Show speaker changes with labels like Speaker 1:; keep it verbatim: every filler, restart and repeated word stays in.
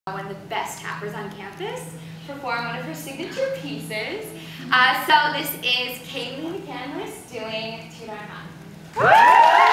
Speaker 1: One of the best tappers on campus, perform one of her signature pieces. Uh, so this is Kaylee McCandless doing Too Darn Hot.